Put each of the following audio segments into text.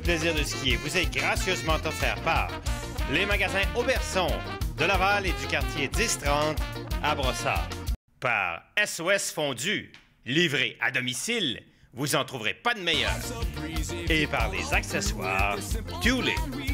plaisir de skier vous est gracieusement offert par les magasins Auberson de Laval et du quartier 1030 à Brossard. Par SOS Fondu, livré à domicile, vous en trouverez pas de meilleur. Et par les accessoires Thule.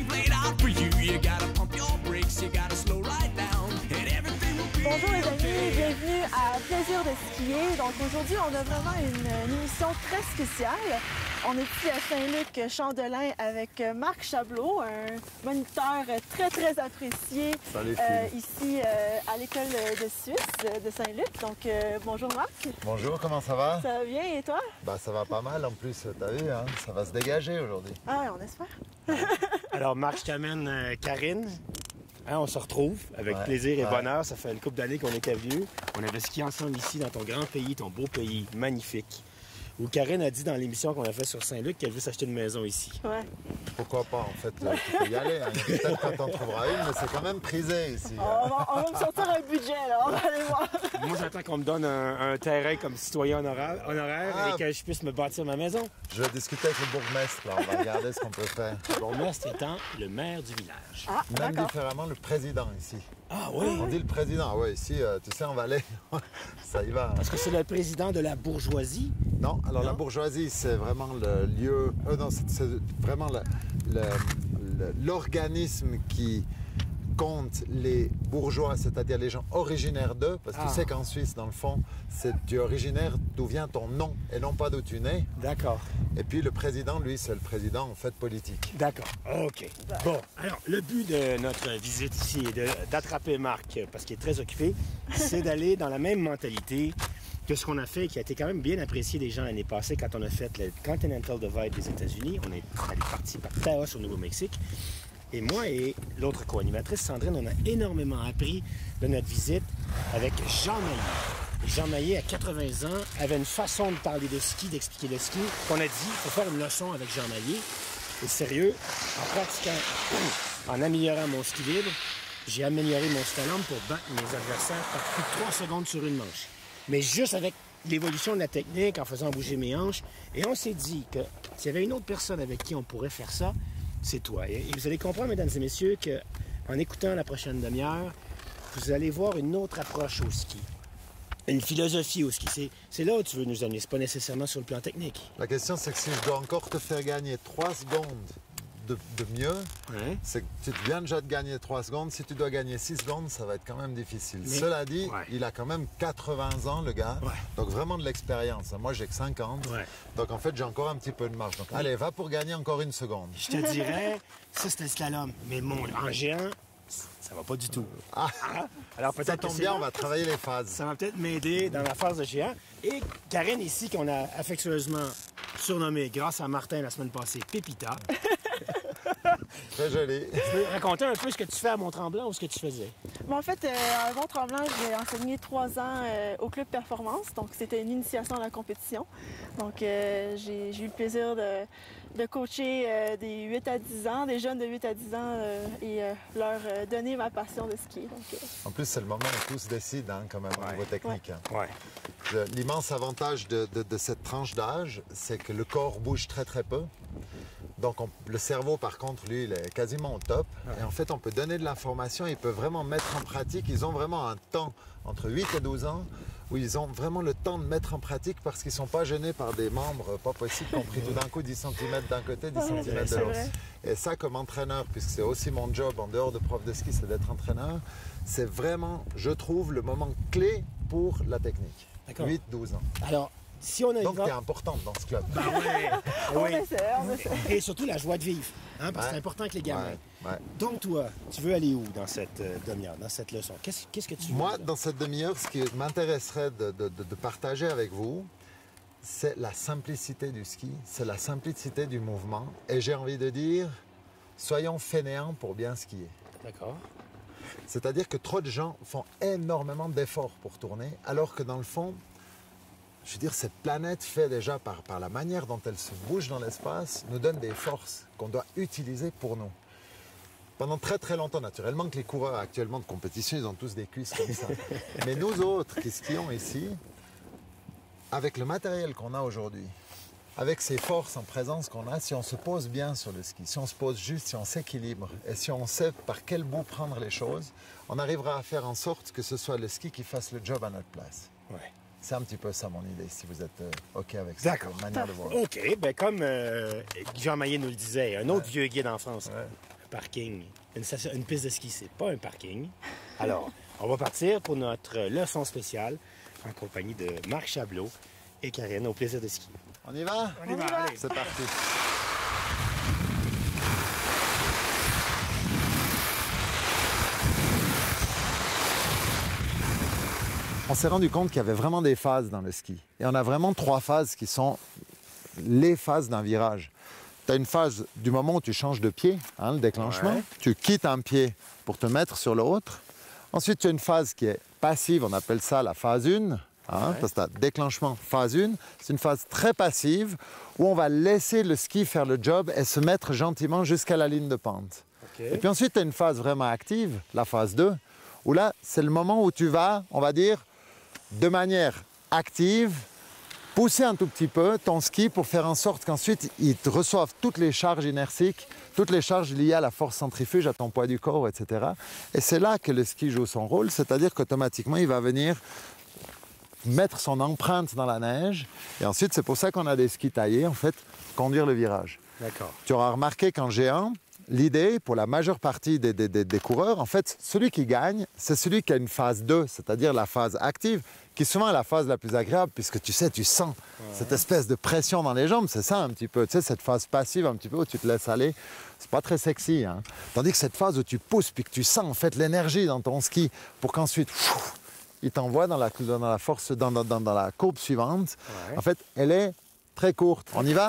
Bonjour les amis, bienvenue à Plaisir de skier. Donc aujourd'hui, on a vraiment une émission très spéciale. On est ici à Saint-Luc-Champlain avec Marc Chablot, un moniteur très apprécié ici à l'école de Suisse de Saint-Luc. Donc bonjour Marc. Bonjour, comment ça va? Ça va bien et toi? Bah ça va pas mal en plus, t'as vu, hein? Ça va se dégager aujourd'hui. Ah ouais, on espère. Alors Marc, je t'amène Karine. Hein, on se retrouve avec plaisir et bonheur. Ça fait une couple d'années qu'on était vieux. On avait skié ensemble ici dans ton grand pays, ton beau pays, magnifique. Où Karine a dit dans l'émission qu'on a fait sur Saint-Luc qu'elle veut s'acheter une maison ici. Ouais. Pourquoi pas, en fait, tu peux y aller. Hein. Peut-être quand t'en trouveras une, mais c'est quand même prisé ici. On va me sortir un budget, là. On va aller voir. Moi, j'attends qu'on me donne un terrain comme citoyen honoraire et que je puisse me bâtir ma maison. Je vais discuter avec le bourgmestre, là. On va regarder ce qu'on peut faire. Le bourgmestre étant le maire du village. Ah, Même d'accord. différemment, le président ici. Ah oui? On dit le président, oui, ici, tu sais, en Valais, ça y va. Parce que c'est le président de la bourgeoisie. Non, alors Non? la bourgeoisie, c'est vraiment le lieu... non, c'est vraiment l'organisme qui compte les bourgeois, c'est-à-dire les gens originaires d'eux, parce que tu sais qu'en Suisse, dans le fond, tu es originaire d'où vient ton nom et non pas d'où tu nais. D'accord. Et puis le président, lui, c'est le président en fait politique. D'accord. OK. Bon, alors, le but de notre visite ici est d'attraper Marc, parce qu'il est très occupé, c'est d'aller dans la même mentalité que ce qu'on a fait, qui a été quand même bien apprécié des gens l'année passée quand on a fait le Continental Divide des États-Unis. On est parti par Taos au Nouveau-Mexique. Et moi et l'autre co-animatrice, Sandrine, on a énormément appris de notre visite avec Jean Maillet. Jean Maillet, à 80 ans, avait une façon de parler de ski, d'expliquer le ski, qu'on a dit, il faut faire une leçon avec Jean Maillet. Et sérieux, en pratiquant, en améliorant mon ski libre, j'ai amélioré mon slalom pour battre mes adversaires par plus de 3 secondes sur une manche. Mais juste avec l'évolution de la technique, en faisant bouger mes hanches. Et on s'est dit que s'il y avait une autre personne avec qui on pourrait faire ça, c'est toi. Et vous allez comprendre, mesdames et messieurs, qu'en écoutant la prochaine demi-heure, vous allez voir une autre approche au ski. Une philosophie au ski. C'est là où tu veux nous amener. C'est pas nécessairement sur le plan technique. La question, c'est que si je dois encore te faire gagner 3 secondes de mieux, c'est que tu viens déjà de gagner 3 secondes. Si tu dois gagner 6 secondes, ça va être quand même difficile. Mais, cela dit, il a quand même 80 ans, le gars. Donc vraiment de l'expérience. Moi, j'ai que 50. Donc en fait, j'ai encore un petit peu de marge. Donc allez, va pour gagner encore 1 seconde. Je te dirais, ça c'était le slalom. Mais en géant, ça va pas du tout. Alors peut-être ça tombe bien, on va travailler les phases. Ça va peut-être m'aider dans la phase de géant. Et Karine ici, qu'on a affectueusement surnommée, grâce à Martin la semaine passée, Pépita. Très joli. Tu peux raconter un peu ce que tu fais à Mont-Tremblant ou ce que tu faisais? Bon, en fait, à Mont-Tremblant, j'ai enseigné 3 ans au Club Performance. Donc, c'était une initiation à la compétition. Donc, j'ai eu le plaisir de coacher des 8 à 10 ans, des jeunes de 8 à 10 ans et leur donner ma passion de ski. Donc, En plus, c'est le moment où tous décident, hein, quand même, au niveau technique. L'immense avantage de cette tranche d'âge, c'est que le corps bouge très peu. Donc, le cerveau, par contre, lui, il est quasiment au top. Et en fait, on peut donner de l'information, ils peuvent vraiment mettre en pratique. Ils ont vraiment un temps entre 8 et 12 ans où ils ont vraiment le temps de mettre en pratique parce qu'ils ne sont pas gênés par des membres pas possibles qui ont pris tout d'un coup 10 cm d'un côté, 10 cm de l'autre. Et ça, comme entraîneur, puisque c'est aussi mon job en dehors de prof de ski, c'est d'être entraîneur, c'est vraiment, je trouve, le moment clé pour la technique. 8-12 ans. Alors, si on a donc, tu es importante dans ce club. On essaie. Et surtout la joie de vivre, hein, parce que c'est important que les gamins. Donc, toi, tu veux aller où dans cette demi-heure, dans cette leçon? Qu'est-ce que tu veux? Moi, dans cette demi-heure, ce qui m'intéresserait de partager avec vous, c'est la simplicité du ski, c'est la simplicité du mouvement. Et j'ai envie de dire, soyons fainéants pour bien skier. D'accord. C'est-à-dire que trop de gens font énormément d'efforts pour tourner, alors que dans le fond, je veux dire, cette planète fait déjà par la manière dont elle se bouge dans l'espace, nous donne des forces qu'on doit utiliser pour nous. Pendant très longtemps, naturellement que les coureurs actuellement de compétition, ils ont tous des cuisses comme ça. Mais nous autres qui skions ici, avec le matériel qu'on a aujourd'hui, avec ces forces en présence qu'on a, si on se pose bien sur le ski, si on se pose juste, si on s'équilibre et si on sait par quel bout prendre les choses, on arrivera à faire en sorte que ce soit le ski qui fasse le job à notre place. Ouais. C'est un petit peu ça mon idée, si vous êtes OK avec cette manière de voir. OK, bien comme Jean Maillet nous le disait, un autre vieux guide en France, un parking, une piste de ski, c'est pas un parking. Alors, on va partir pour notre leçon spéciale en compagnie de Marc Chablot et Karine, au plaisir de skier. On y va? On y va, allez. C'est parti. On s'est rendu compte qu'il y avait vraiment des phases dans le ski. Et on a vraiment 3 phases qui sont les phases d'un virage. Tu as une phase du moment où tu changes de pied, hein, le déclenchement. Ouais. Tu quittes un pied pour te mettre sur l'autre. Ensuite, tu as une phase qui est passive, on appelle ça la phase 1. Hein, parce que tu as déclenchement, phase 1. C'est une phase très passive où on va laisser le ski faire le job et se mettre gentiment jusqu'à la ligne de pente. Okay. Et puis ensuite, tu as une phase vraiment active, la phase 2, où là, c'est le moment où tu vas, on va dire, de manière active, pousser un tout petit peu ton ski pour faire en sorte qu'ensuite, il te reçoive toutes les charges inertiques, toutes les charges liées à la force centrifuge, à ton poids du corps, etc. Et c'est là que le ski joue son rôle, c'est-à-dire qu'automatiquement, il va venir mettre son empreinte dans la neige. Et ensuite, c'est pour ça qu'on a des skis taillés, en fait, conduire le virage. D'accord. Tu auras remarqué qu'en G1, l'idée, pour la majeure partie des coureurs, en fait, celui qui gagne, c'est celui qui a une phase 2, c'est-à-dire la phase active, qui souvent est la phase la plus agréable, puisque tu sais, tu sens cette espèce de pression dans les jambes, c'est ça un petit peu, tu sais, cette phase passive un petit peu où tu te laisses aller, c'est pas très sexy, hein. Tandis que cette phase où tu pousses, puis que tu sens en fait l'énergie dans ton ski, pour qu'ensuite, il t'envoie dans la force, dans la courbe suivante. Ouais. En fait, elle est très courte. On y va?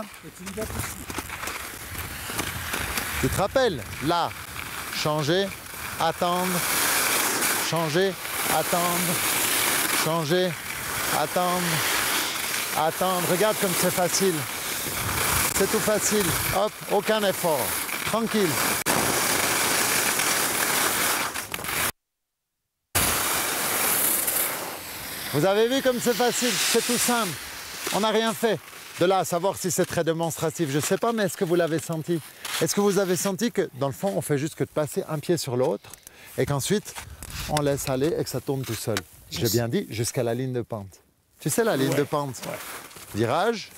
Tu te rappelles? Là, changer, attendre, changer, attendre, changer, attendre, attendre. Regarde comme c'est facile. C'est tout facile. Hop, aucun effort. Tranquille. Vous avez vu comme c'est facile, c'est tout simple. On n'a rien fait. De là à savoir si c'est très démonstratif, je ne sais pas, mais est-ce que vous l'avez senti? Est-ce que vous avez senti que, dans le fond, on fait juste que de passer un pied sur l'autre et qu'ensuite, on laisse aller et que ça tourne tout seul? J'ai bien dit, jusqu'à la ligne de pente. Tu sais la ligne de pente? Virage.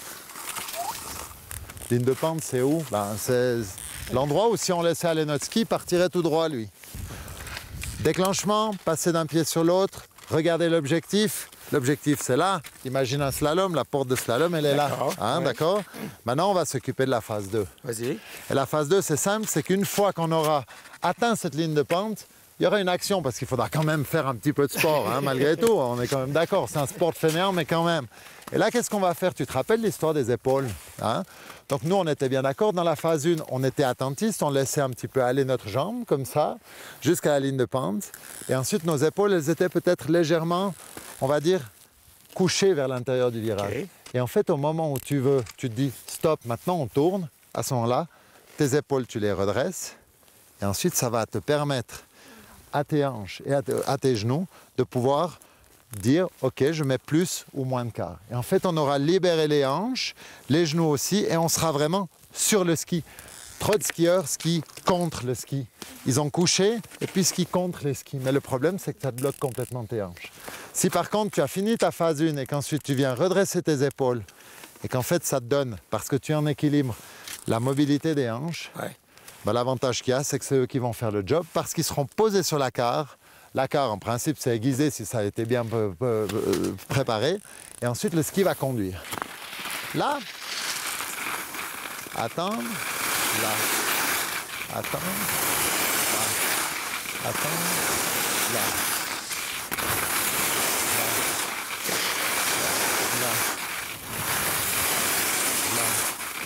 Ligne de pente, c'est où? C'est l'endroit où si on laissait aller notre ski, il partirait tout droit, lui. Déclenchement, passer d'un pied sur l'autre. Regardez l'objectif. L'objectif, c'est là. Imagine un slalom. La porte de slalom, elle est là. Hein, d'accord? Maintenant, on va s'occuper de la phase 2. Vas-y. Et la phase 2, c'est simple. C'est qu'une fois qu'on aura atteint cette ligne de pente, il y aura une action parce qu'il faudra quand même faire un petit peu de sport, hein, malgré tout. On est quand même d'accord. C'est un sport fainéant, mais quand même. Et là, qu'est-ce qu'on va faire? Tu te rappelles l'histoire des épaules, hein? Donc nous, on était bien d'accord. Dans la phase 1, on était attentiste. On laissait un petit peu aller notre jambe, comme ça, jusqu'à la ligne de pente. Et ensuite, nos épaules, elles étaient peut-être légèrement, on va dire, couchées vers l'intérieur du virage. Okay. Et en fait, au moment où tu veux, tu te dis, stop, maintenant on tourne. À ce moment-là, tes épaules, tu les redresses. Et ensuite, ça va te permettre à tes hanches et à tes genoux de pouvoir dire, OK, je mets plus ou moins de quart. Et en fait, on aura libéré les hanches, les genoux aussi, et on sera vraiment sur le ski. Trop de skieurs skient contre le ski. Ils ont couché et puis skient contre les skis. Mais le problème, c'est que ça te bloque complètement tes hanches. Si par contre, tu as fini ta phase 1 et qu'ensuite tu viens redresser tes épaules et qu'en fait, ça te donne, parce que tu es en équilibre, la mobilité des hanches, l'avantage qu'il y a, c'est que c'est eux qui vont faire le job parce qu'ils seront posés sur la quart. La quart, en principe, c'est aiguisé si ça a été bien préparé. Et ensuite, le ski va conduire. Là, attendre, là, attendre, là, attendre, là, là, là, là, là.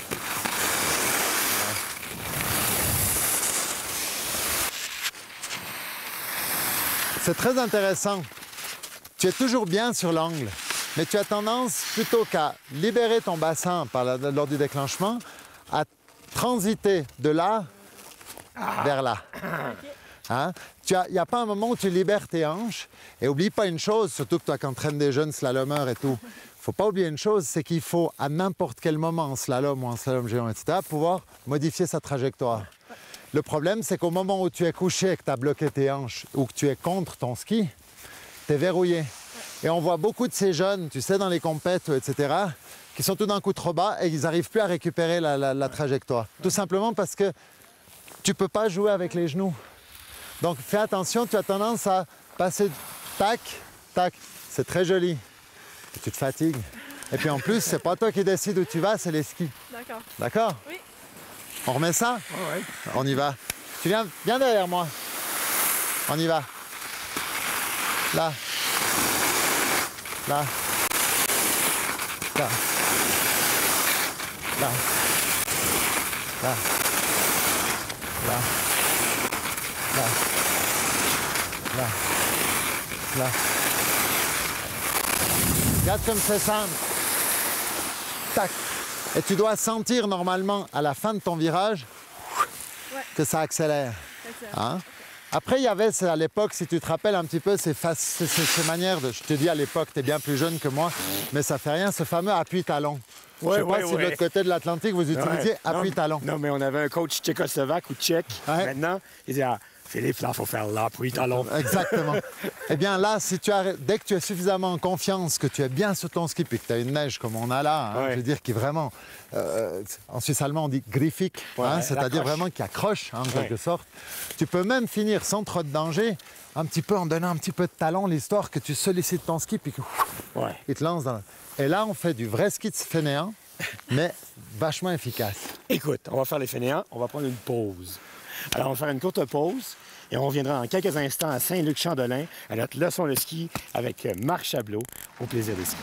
C'est très intéressant. Tu es toujours bien sur l'angle, mais tu as tendance, plutôt qu'à libérer ton bassin lors du déclenchement, à transiter de là vers là. Hein? Il n'y a pas un moment où tu libères tes hanches. Et oublie pas une chose, surtout que toi qui entraînes des jeunes slalomeurs et tout, faut pas oublier une chose, c'est qu'il faut à n'importe quel moment, en slalom ou en slalom géant, etc., pouvoir modifier sa trajectoire. Le problème, c'est qu'au moment où tu es couché et que tu as bloqué tes hanches ou que tu es contre ton ski, tu es verrouillé. Et on voit beaucoup de ces jeunes, tu sais, dans les compètes, etc., qui sont tout d'un coup trop bas et ils n'arrivent plus à récupérer la trajectoire. Tout simplement parce que tu ne peux pas jouer avec les genoux. Donc fais attention, tu as tendance à passer tac, tac. C'est très joli. Et tu te fatigues. Et puis en plus, c'est pas toi qui décides où tu vas, c'est les skis. D'accord. D'accord? Oui. On remet ça? Oui. On y va. Tu viens derrière moi. On y va. Là. Là. Là. Là. Là. Là. Là. Là. Là. Regarde comme c'est simple. Tac. Et tu dois sentir normalement à la fin de ton virage que ça accélère. Hein? Après, il y avait à l'époque, si tu te rappelles un petit peu, ces manières de... Je te dis à l'époque, tu es bien plus jeune que moi, mais ça fait rien, ce fameux appui-talon. Je ne sais pas si de l'autre côté de l'Atlantique, vous utilisiez appui-talon. Non, mais on avait un coach tchécoslovaque ou tchèque. Maintenant, il disait, Philippe, là, il faut faire l'appui-talon. Exactement. Eh bien là, dès que tu es suffisamment en confiance, que tu es bien sur ton ski, puis que tu as une neige comme on a là, je veux dire, qui est vraiment, en suisse allemand, on dit griffig, c'est-à-dire vraiment qui accroche, en quelque sorte. Tu peux même finir sans trop de danger, un petit peu en donnant un petit peu de talon, l'histoire que tu sollicites ton ski, puis il te lance dans... Et là, on fait du vrai ski de fainéant, mais vachement efficace. Écoute, on va faire les fainéants, on va prendre une pause. Alors, on va faire une courte pause et on reviendra en quelques instants à Saint-Luc-Chandelin à notre leçon de ski avec Marc Chablot au plaisir des skis.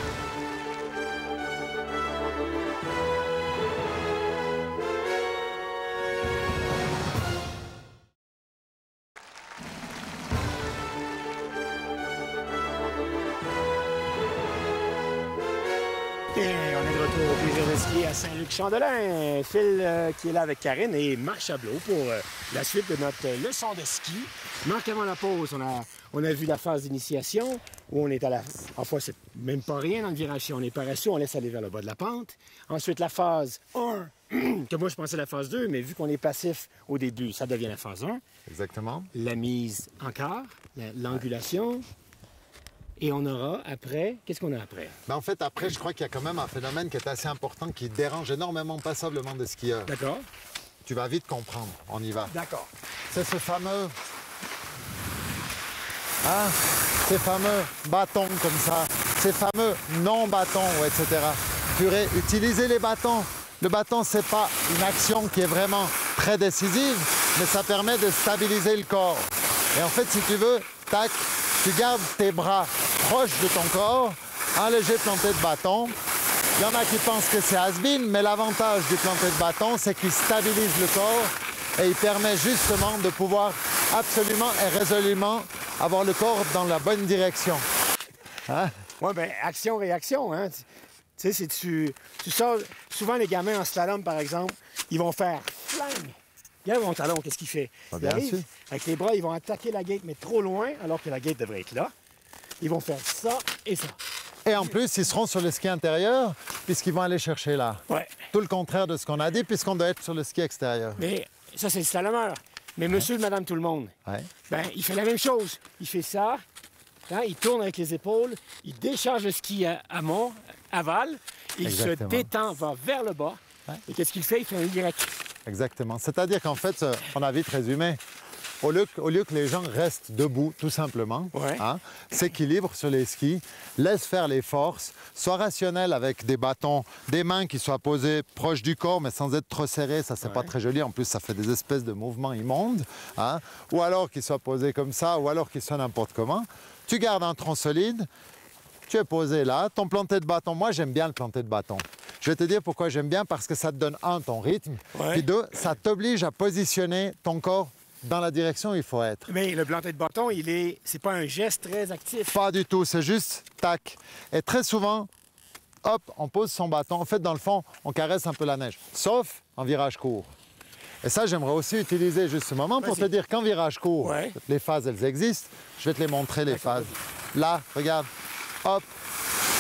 Et on est de retour au plaisir de ski à Saint-Luc-Chandelin. Phil qui est là avec Karine et Marc Chablot pour la suite de notre leçon de ski. Marc, avant la pause, on a vu la phase d'initiation où on est à la... Parfois, c'est même pas rien dans le virage. Si on est paresseux, on laisse aller vers le bas de la pente. Ensuite, la phase 1, que moi je pensais la phase 2, mais vu qu'on est passif au début, ça devient la phase 1. Exactement. La mise en quart, l'angulation. Et on aura après... Qu'est-ce qu'on a après? Ben en fait, après, je crois qu'il y a quand même un phénomène qui est assez important, qui dérange énormément passablement des skieurs. D'accord. Tu vas vite comprendre. On y va. D'accord. C'est ce fameux... Hein? Ces fameux bâtons comme ça, ces fameux non-bâtons, etc. Purée, utilisez les bâtons. Le bâton, c'est pas une action qui est vraiment très décisive, mais ça permet de stabiliser le corps. Et en fait, si tu veux, tac, tu gardes tes bras proches de ton corps, un léger planté de bâton. Il y en a qui pensent que c'est has-been, mais l'avantage du planté de bâton, c'est qu'il stabilise le corps et il permet justement de pouvoir absolument et résolument avoir le corps dans la bonne direction. Hein? Oui, bien, action-réaction, hein. Tu sais, si tu sors... Souvent, les gamins en slalom, par exemple, ils vont faire flingue. Regarde mon talon, qu'est-ce qu'il fait? Ah, Il arrive, avec les bras, ils vont attaquer la gate, mais trop loin, alors que la gate devrait être là. Ils vont faire ça et ça. Et en plus, ils seront sur le ski intérieur, puisqu'ils vont aller chercher là. Ouais. Tout le contraire de ce qu'on a dit, puisqu'on doit être sur le ski extérieur. Mais ça, c'est le slalomeur. Mais monsieur, madame, tout le monde, ben, il fait la même chose. Il fait ça, hein, il tourne avec les épaules, il décharge le ski aval, il se détend, va vers le bas. Et qu'est-ce qu'il fait? Il fait un Y. Exactement. C'est-à-dire qu'en fait, on a vite résumé. Au lieu que les gens restent debout, tout simplement, hein, s'équilibrent sur les skis, laissent faire les forces, soient rationnels avec des bâtons, des mains qui soient posées proches du corps, mais sans être trop serrées, ça c'est pas très joli, en plus ça fait des espèces de mouvements immondes, hein, ou alors qu'ils soient posés comme ça, ou alors qu'ils soient n'importe comment. Tu gardes un tronc solide, tu es posé là, ton planté de bâton, moi j'aime bien le planté de bâton. Je vais te dire pourquoi j'aime bien, parce que ça te donne, un, ton rythme, puis deux, ça t'oblige à positionner ton corps dans la direction où il faut être. Mais le planté de bâton, c'est pas un geste très actif. Pas du tout, c'est juste tac. Et très souvent, hop, on pose son bâton. En fait, dans le fond, on caresse un peu la neige, sauf en virage court. Et ça, j'aimerais aussi utiliser juste ce moment pour te dire qu'en virage court, les phases, elles existent. Je vais te les montrer, les phases. Là, regarde, hop,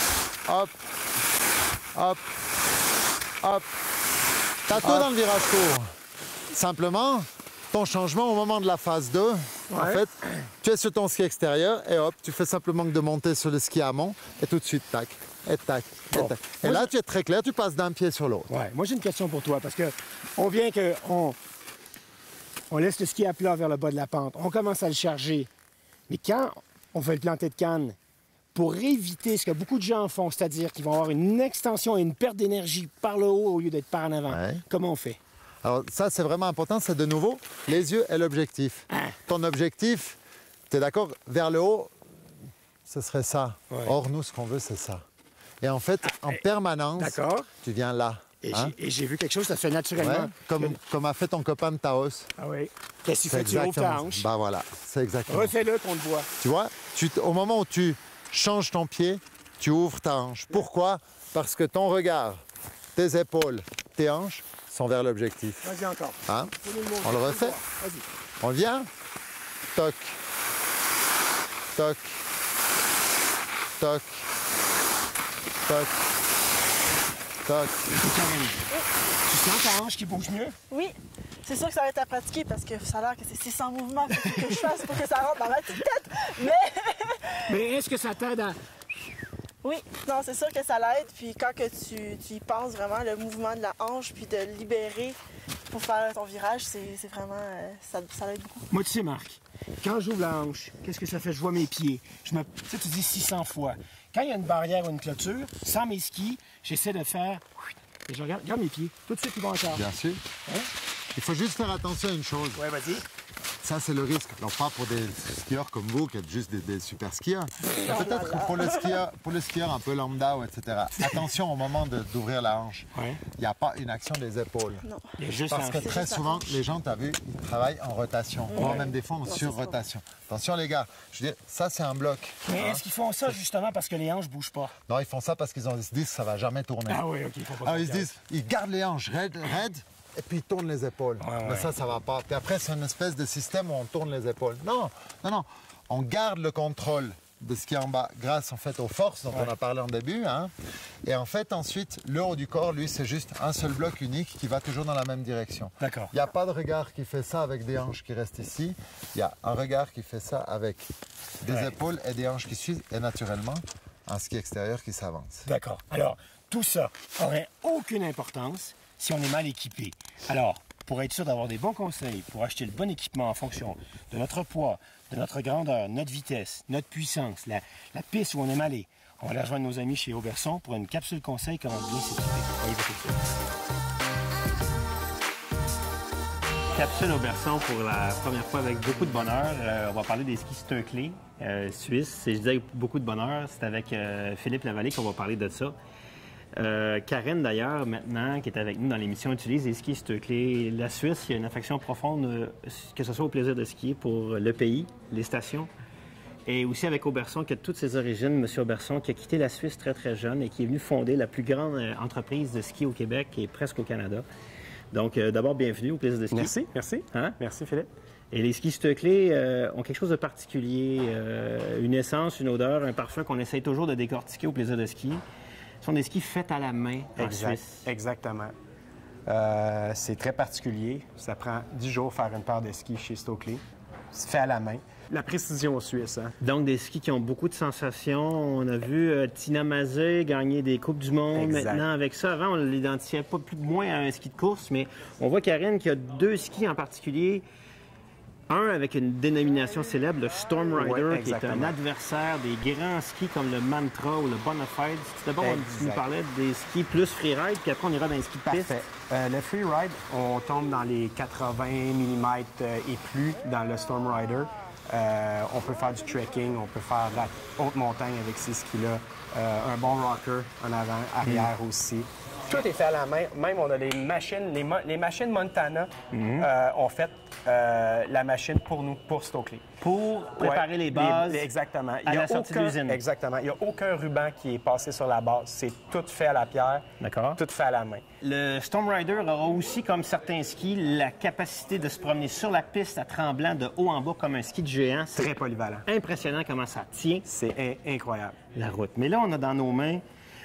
hop, hop, hop. T'as tout dans le virage court. Simplement, ton changement au moment de la phase 2, en fait, tu es sur ton ski extérieur et hop, tu fais simplement que de monter sur le ski amont et tout de suite, tac, et tac, et tac. Et là, tu es très clair, tu passes d'un pied sur l'autre. Ouais. Moi, j'ai une question pour toi parce que on vient que on laisse le ski à plat vers le bas de la pente. On commence à le charger. Mais quand on fait le planter de canne, pour éviter ce que beaucoup de gens font, c'est-à-dire qu'ils vont avoir une extension et une perte d'énergie par le haut au lieu d'être par en avant, comment on fait? Alors ça, c'est vraiment important, c'est de nouveau les yeux et l'objectif. Ton objectif, tu es d'accord, vers le haut, ce serait ça. Ouais. Or, nous, ce qu'on veut, c'est ça. Et en fait, en permanence, tu viens là. Et j'ai vu quelque chose, ça se fait naturellement. Ouais, comme a fait ton copain de Taos. Ah oui. Qu'est-ce que tu fais? Tu ouvres ta hanche. Ben voilà, c'est exactement. Refais-le qu'on le voit. Tu vois, au moment où tu changes ton pied, tu ouvres ta hanche. Pourquoi? Parce que ton regard, tes épaules, tes hanches sont vers l'objectif. Vas-y encore. Hein? On le refait? Vas-y. On vient? Toc. Toc. Toc. Toc. Toc. Tu sens ta hanche qui bouge mieux? Oui. C'est sûr que ça va être à pratiquer parce que ça a l'air que c'est 600 mouvements que je fasse pour que ça rentre dans ma petite tête. Mais est-ce que ça t'aide à... Oui, non, c'est sûr que ça l'aide. Puis quand que tu y penses vraiment, le mouvement de la hanche, puis de libérer pour faire ton virage, c'est vraiment... ça l'aide beaucoup. Moi, tu sais, Marc, quand j'ouvre la hanche, qu'est-ce que ça fait? Je vois mes pieds. Tu sais, tu dis 600 fois. Quand il y a une barrière ou une clôture, sans mes skis, j'essaie de faire... Et je regarde mes pieds. Tout de suite, ils vont encore. Bien sûr. Hein? Il faut juste faire attention à une chose. Oui, vas-y. Ça, c'est le risque. Alors, pas pour des skieurs comme vous, qui êtes juste des super skieurs. Mais peut-être pour le skieur un peu lambda, etc. Attention au moment d'ouvrir la hanche. Il n'y a pas une action des épaules. Non. Parce que très souvent, les gens, tu as vu, ils travaillent en rotation. Voire même des fois en sur-rotation. Attention, les gars. Je veux dire, ça, c'est un bloc. Mais est-ce qu'ils font ça justement parce que les hanches ne bougent pas? Non, ils font ça parce qu'ils se disent que ça ne va jamais tourner. Ah oui, OK. Ils se disent, ils gardent les hanches raides, et puis ils tournent les épaules. Mais ça ne va pas. Puis après, c'est une espèce de système où on tourne les épaules. Non. On garde le contrôle de ce qui est en bas grâce en fait aux forces dont on a parlé en début. Hein. Et en fait, ensuite, le haut du corps, lui, c'est juste un seul bloc unique qui va toujours dans la même direction. D'accord. Il n'y a pas de regard qui fait ça avec des hanches qui restent ici. Il y a un regard qui fait ça avec des épaules et des hanches qui suivent. Et naturellement, un ski extérieur qui s'avance. D'accord. Alors, tout ça n'aurait aucune importance si on est mal équipé. Alors, pour être sûr d'avoir des bons conseils, pour acheter le bon équipement en fonction de notre poids, de notre grandeur, notre vitesse, notre puissance, la piste où on aime aller, on va aller rejoindre nos amis chez Auberson pour une capsule conseil comment bien s'équiper. Capsule Auberson pour la première fois avec beaucoup de bonheur. On va parler des skis Stöckli suisses. Et je disais beaucoup de bonheur, c'est avec Philippe Lavallée qu'on va parler de ça. Karen, d'ailleurs, maintenant, qui est avec nous dans l'émission, utilise les skis Stöckli. La Suisse, il y a une affection profonde, que ce soit au plaisir de skier pour le pays, les stations. Et aussi avec Auberson, qui a toutes ses origines, M. Auberson, qui a quitté la Suisse très, très jeune et qui est venu fonder la plus grande entreprise de ski au Québec et presque au Canada. Donc, d'abord, bienvenue au plaisir de skier. Merci. Hein? Merci, Philippe. Et les skis Stöckli ont quelque chose de particulier, une essence, une odeur, un parfum qu'on essaye toujours de décortiquer au plaisir de skier. Ce sont des skis faits à la main en Suisse. Exactement. C'est très particulier. Ça prend 10 jours faire une paire de skis chez Stöckli. C'est fait à la main. La précision suisse. Hein? Donc, des skis qui ont beaucoup de sensations. On a vu Tina Mazé gagner des Coupes du Monde. Exact. Maintenant, avec ça, avant, on l'identifiait pas plus moins à un ski de course, mais on voit Karen qui a deux skis en particulier. Un avec une dénomination célèbre, le Storm Rider, qui est un adversaire des grands skis comme le Mantra ou le Bonafide. D'abord, tu nous parlais des skis plus freeride, puis après, on ira dans les skis de piste. Parfait. Le freeride, on tombe dans les 80 mm et plus dans le Storm Rider. On peut faire du trekking, on peut faire de la haute montagne avec ces skis-là. Un bon rocker en avant, arrière aussi. Tout est fait à la main. Même, on a les machines, les machines Montana ont fait la machine pour nous, pour Stöckli. Pour préparer les bases. Exactement. À la sortie de l'usine. Exactement. Il n'y a aucun ruban qui est passé sur la base. C'est tout fait à la pierre. D'accord. Tout fait à la main. Le Storm Rider aura aussi, comme certains skis, la capacité de se promener sur la piste à tremblant de haut en bas comme un ski de géant. C'est très polyvalent. Impressionnant comment ça tient. C'est incroyable. La route. Mais là, on a dans nos mains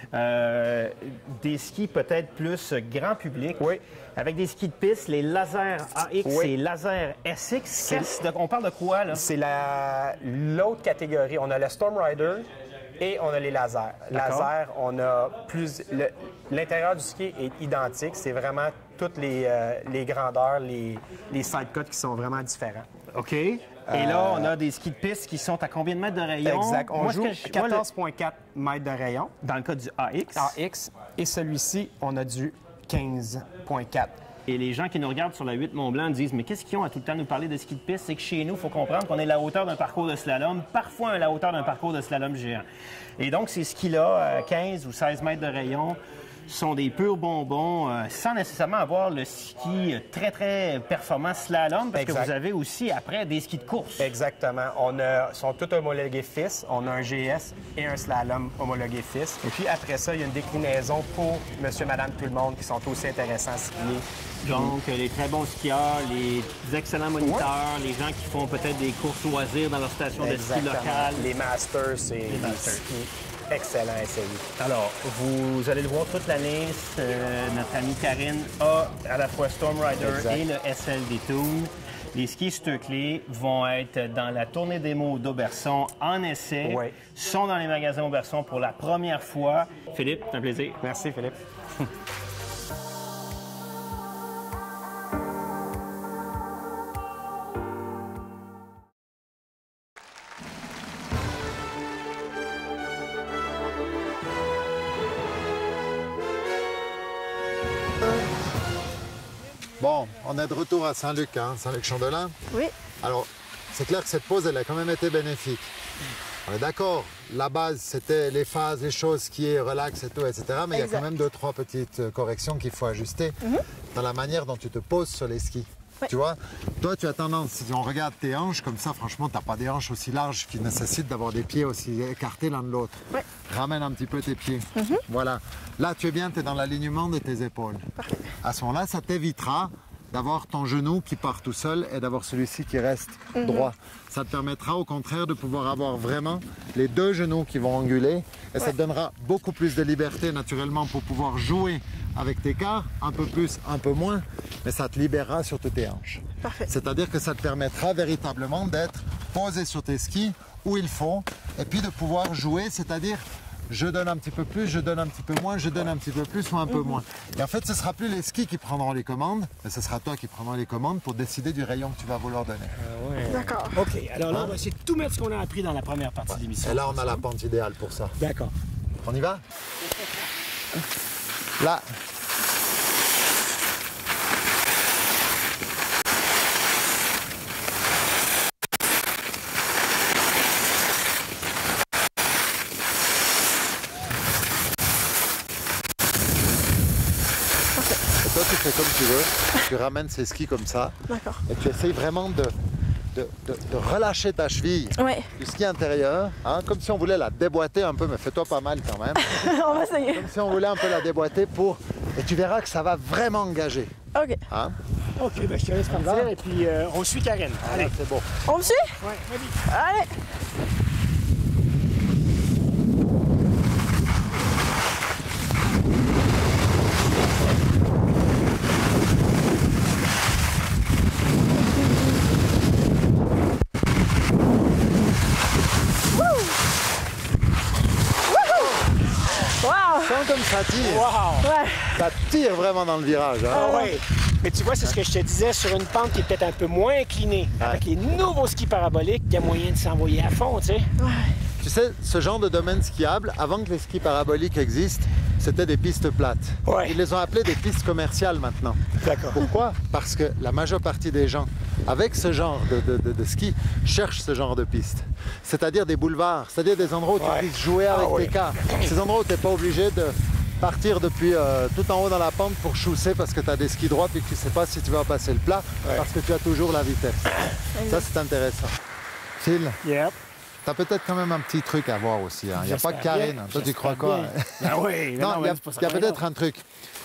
des skis peut-être plus grand public. Oui. Avec des skis de piste, les Laser AX et Laser SX. On parle de quoi, là? C'est l'autre catégorie. On a le Storm Rider et on a les lasers. Laser, on a plus... L'intérieur du ski est identique. C'est vraiment toutes les grandeurs, les sidecuts qui sont vraiment différents. OK. Et là, on a des skis de piste qui sont à combien de mètres de rayon? Exact. On joue 14,4 mètres de rayon. Dans le cas du AX. AX. Et celui-ci, on a du 15,4. Et les gens qui nous regardent sur la 8 Mont-Blanc disent « Mais qu'est-ce qu'ils ont à tout le temps nous parler de ski de piste? » C'est que chez nous, il faut comprendre qu'on est la hauteur d'un parcours de slalom, parfois à la hauteur d'un parcours de slalom géant. Et donc, ces skis-là, 15 ou 16 mètres de rayon, sont des purs bonbons, sans nécessairement avoir le ski très, très performant slalom, parce que vous avez aussi, après, des skis de course. Exactement. Ils sont tous homologués FIS. On a un GS et un slalom homologué FIS. Et puis après ça, il y a une déclinaison pour monsieur, madame, tout le monde qui sont aussi intéressants à skier. Donc, les très bons skieurs, les excellents moniteurs, les gens qui font peut-être des courses loisirs dans leur station de ski locale. Les masters, c'est des skis excellents à essayer. Alors, vous allez le voir toute l'année, notre amie Karine a à la fois Storm Rider et le SLD Toon. Les skis Sturclay vont être dans la tournée démo d'Auberson en essai, sont dans les magasins Auberson pour la première fois. Philippe, c'est un plaisir. Merci, Philippe. Bon, on est de retour à Saint-Luc, hein, Saint-Luc-Chandelin. Oui. Alors, c'est clair que cette pause, elle a quand même été bénéfique. On est d'accord, la base, c'était les phases, les choses qui est relax et tout, etc. Mais il y a quand même 2-3 petites corrections qu'il faut ajuster dans la manière dont tu te poses sur les skis. Oui. Tu vois, toi, tu as tendance, si on regarde tes hanches comme ça, franchement, tu n'as pas des hanches aussi larges qui nécessitent d'avoir des pieds aussi écartés l'un de l'autre. Oui. Ramène un petit peu tes pieds. Voilà. Là, tu es bien, tu es dans l'alignement de tes épaules. Parfait. À ce moment-là, ça t'évitera d'avoir ton genou qui part tout seul et d'avoir celui-ci qui reste droit. Ça te permettra au contraire de pouvoir avoir vraiment les deux genoux qui vont anguler et ça te donnera beaucoup plus de liberté naturellement pour pouvoir jouer avec tes quarts, un peu plus, un peu moins, mais ça te libérera sur toutes tes hanches. C'est-à-dire que ça te permettra véritablement d'être posé sur tes skis où il faut et puis de pouvoir jouer, c'est-à-dire je donne un petit peu plus, je donne un petit peu moins, je donne un petit peu plus ou un peu moins. Et en fait, ce ne sera plus les skis qui prendront les commandes, mais ce sera toi qui prendras les commandes pour décider du rayon que tu vas vouloir donner. D'accord. OK, alors là, on va essayer de tout mettre ce qu'on a appris dans la première partie de l'émission. Et là, on a la pente idéale pour ça. D'accord. On y va? Là. Toi, tu fais comme tu veux, tu ramènes ces skis comme ça, et tu essayes vraiment de relâcher ta cheville du ski intérieur, hein, comme si on voulait la déboîter un peu, mais fais-toi pas mal quand même. On va essayer. Comme si on voulait un peu la déboîter pour... Et tu verras que ça va vraiment engager. OK. Hein? OK, ben je te laisse partir et puis on suit Karine. Allez, c'est bon. On me suit? Oui, vas-y. Allez! Comme ça tire. Wow. Ça tire vraiment dans le virage. Hein? Ah oui. Mais tu vois, c'est ce que je te disais, sur une pente qui est peut-être un peu moins inclinée. Avec les nouveaux skis paraboliques, il y a moyen de s'envoyer à fond, tu sais. Tu sais, ce genre de domaine skiable, avant que les skis paraboliques existent, c'était des pistes plates. Ils les ont appelées des pistes commerciales maintenant. D'accord. Pourquoi? Parce que la majeure partie des gens, avec ce genre de ski, cherchent ce genre de pistes. C'est-à-dire des boulevards, c'est-à-dire des endroits où tu puisses jouer avec tes quarts. Ces endroits où tu n'es pas obligé de partir depuis tout en haut dans la pente pour chousser parce que tu as des skis droits et que tu ne sais pas si tu vas passer le plat parce que tu as toujours la vitesse. Ça, c'est intéressant. Phil, tu as peut-être quand même un petit truc à voir aussi. Il n'y a pas que Karine. Toi, tu crois quoi? Ah oui. Non, il y a peut-être un truc.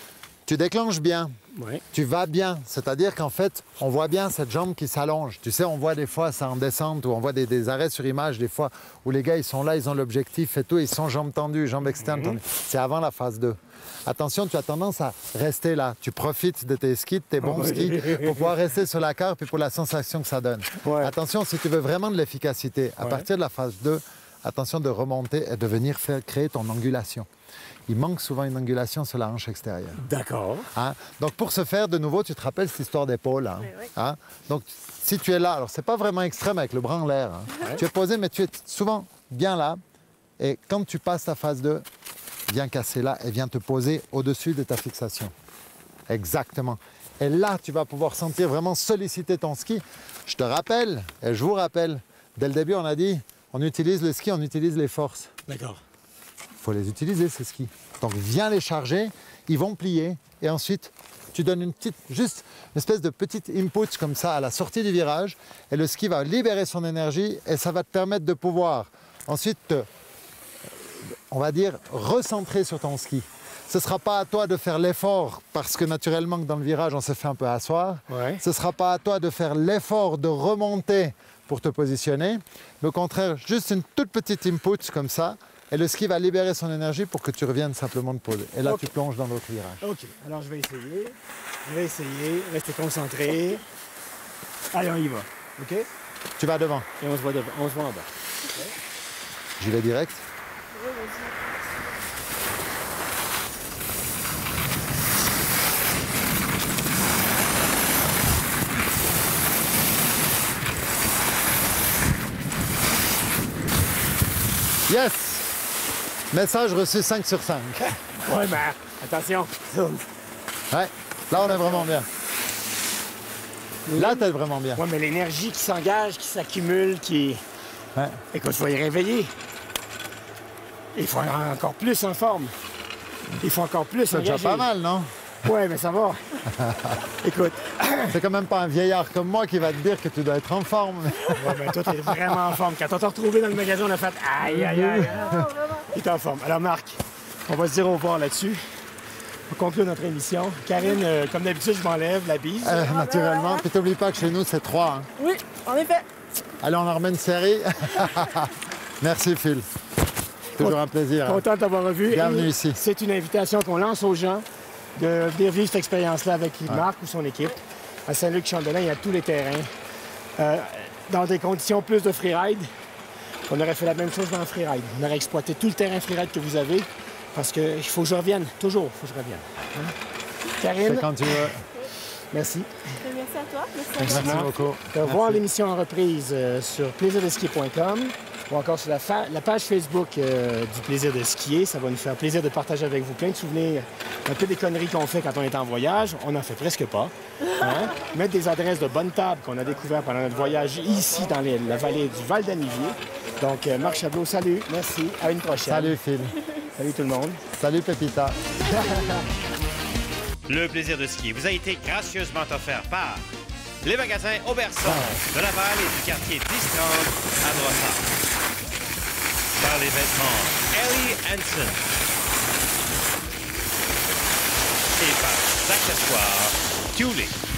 Tu déclenches bien. Ouais. Tu vas bien, c'est-à-dire qu'en fait, on voit bien cette jambe qui s'allonge. Tu sais, on voit des fois ça en descente ou on voit des arrêts sur image des fois où les gars, ils sont là, ils ont l'objectif et tout, ils sont jambes tendues, jambes externes tendues. C'est avant la phase 2. Attention, tu as tendance à rester là. Tu profites de tes skis, de tes bons skis, pour pouvoir rester sur la carte et pour la sensation que ça donne. Ouais. Attention, si tu veux vraiment de l'efficacité, à partir de la phase 2, attention de remonter et de venir créer ton angulation. Il manque souvent une angulation sur la hanche extérieure. D'accord. Hein? Donc, pour ce faire, de nouveau, tu te rappelles cette histoire d'épaule. Hein? Oui. Hein? Donc, si tu es là, alors c'est pas vraiment extrême avec le bras en l'air. Hein? Tu es posé, mais tu es souvent bien là. Et quand tu passes ta phase 2, viens casser là et viens te poser au-dessus de ta fixation. Exactement. Et là, tu vas pouvoir sentir vraiment solliciter ton ski. Je te rappelle, et je vous rappelle, dès le début, on a dit, on utilise le ski, on utilise les forces. D'accord. Il faut les utiliser, ces skis. Donc, viens les charger, ils vont plier. Et ensuite, tu donnes juste une espèce de petite input comme ça à la sortie du virage. Et le ski va libérer son énergie et ça va te permettre de pouvoir ensuite on va dire, recentrer sur ton ski. Ce ne sera pas à toi de faire l'effort, parce que naturellement, dans le virage, on se fait un peu asseoir. Ouais. Ce ne sera pas à toi de faire l'effort de remonter pour te positionner. Mais au contraire, juste une toute petite input comme ça, et le ski va libérer son énergie pour que tu reviennes simplement te poser. Et là, tu plonges dans l'autre virage. OK. Alors, je vais essayer. Rester concentré. Allez, on y va. OK? Tu vas devant. Et on se voit en bas. Okay. J'y vais direct. Oui, vas-y. Yes! Message reçu 5 sur 5. Ouais, mais attention. Ouais, là on est vraiment bien. Là t'es vraiment bien. Ouais, mais l'énergie qui s'engage, qui s'accumule, qui... Ouais. Écoute, il faut y réveiller. Il faut être encore plus en forme. Il faut encore plus c'est déjà pas mal, non? Ouais, mais ça va. Écoute. C'est quand même pas un vieillard comme moi qui va te dire que tu dois être en forme. Ouais, mais toi, t'es vraiment en forme. Quand on t'a retrouvé dans le magasin, on a fait aïe, aïe, aïe. Il est en forme. Alors, Marc, on va se dire au revoir là-dessus. On conclut notre émission. Karine, comme d'habitude, je m'enlève la bise. Naturellement. Puis t'oublies pas que chez nous, c'est 3. Hein. Oui, en effet. Allez, on en remet une série. Merci, Phil. Toujours un plaisir. Content de t'avoir revu. Bienvenue ici. C'est une invitation qu'on lance aux gens de venir vivre cette expérience-là avec Marc ou son équipe. À Saint-Luc-Champlain, il y a tous les terrains. Dans des conditions plus de freeride, on aurait fait la même chose dans le freeride. On aurait exploité tout le terrain freeride que vous avez parce qu'il faut que je revienne. Toujours, il faut que je revienne. Hein? Karine. C'est quand tu veux. Merci. Merci à toi. Merci beaucoup. Voir l'émission en reprise sur plaisirdeskier.com ou encore sur la page Facebook du Plaisir de skier. Ça va nous faire plaisir de partager avec vous plein de souvenirs, un peu des conneries qu'on fait quand on est en voyage. On n'en fait presque pas. Hein? Mettre des adresses de bonnes tables qu'on a découvertes pendant notre voyage ici dans la vallée du Val-d'Anivier. Donc, Marc Chablot, salut, merci, à une prochaine. Salut Phil. Salut tout le monde. Salut Pépita. Le plaisir de skier vous a été gracieusement offert par les magasins Auberson de Laval et du quartier 1030 à Brossard. Par les vêtements Ellie Hansen. Et par les accessoires Thule.